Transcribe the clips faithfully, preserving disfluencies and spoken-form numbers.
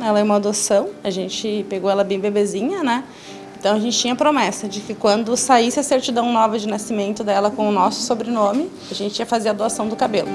ela é uma adoção, a gente pegou ela bem bebezinha, né? Então a gente tinha promessa de que quando saísse a certidão nova de nascimento dela com o nosso sobrenome, a gente ia fazer a doação do cabelo.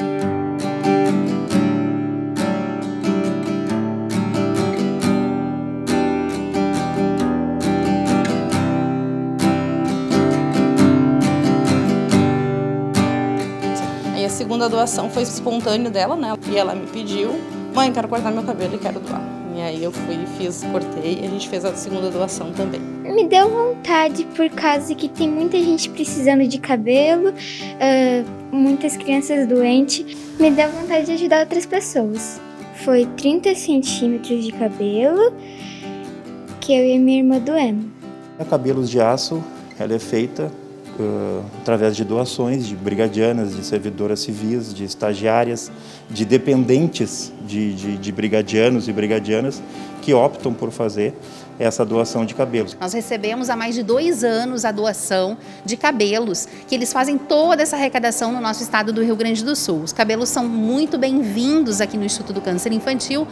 Aí a segunda doação foi espontâneo dela, né? E ela me pediu: mãe, quero cortar meu cabelo e quero doar. E aí eu fui, fiz, cortei e a gente fez a segunda doação também. Me deu vontade por causa que tem muita gente precisando de cabelo, uh, muitas crianças doentes. Me deu vontade de ajudar outras pessoas. Foi trinta centímetros de cabelo que eu e minha irmã doemos. A Cabelos de Aço, ela é feita Uh, através de doações de brigadianas, de servidoras civis, de estagiárias, de dependentes de, de, de brigadianos e brigadianas que optam por fazer essa doação de cabelos. Nós recebemos há mais de dois anos a doação de cabelos, que eles fazem toda essa arrecadação no nosso estado do Rio Grande do Sul. Os cabelos são muito bem-vindos aqui no Instituto do Câncer Infantil.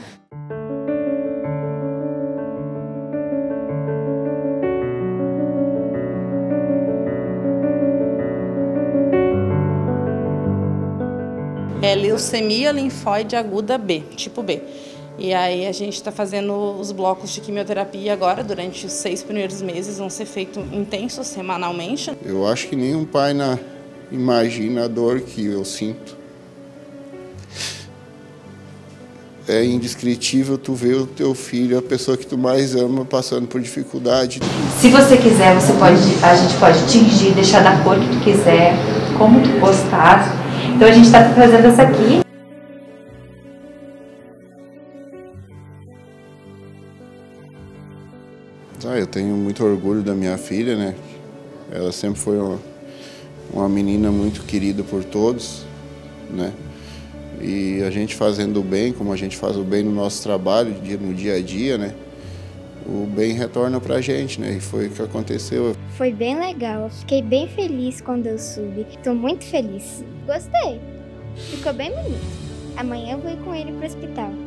É leucemia linfóide aguda B, tipo B. E aí a gente está fazendo os blocos de quimioterapia agora, durante os seis primeiros meses, vão ser feitos intensos semanalmente. Eu acho que nenhum pai na, imagina a dor que eu sinto. É indescritível tu ver o teu filho, a pessoa que tu mais ama, passando por dificuldade. Se você quiser, você pode, a gente pode tingir, deixar da cor que tu quiser, como tu gostar. Então a gente está fazendo essa aqui. Ah, eu tenho muito orgulho da minha filha, né? Ela sempre foi uma, uma menina muito querida por todos, né? E a gente fazendo o bem, como a gente faz o bem no nosso trabalho, no dia a dia, né? O bem retorna pra gente, né? E foi o que aconteceu. Foi bem legal, eu fiquei bem feliz quando eu subi. Estou muito feliz. Gostei, ficou bem bonito. Amanhã eu vou ir com ele pro hospital.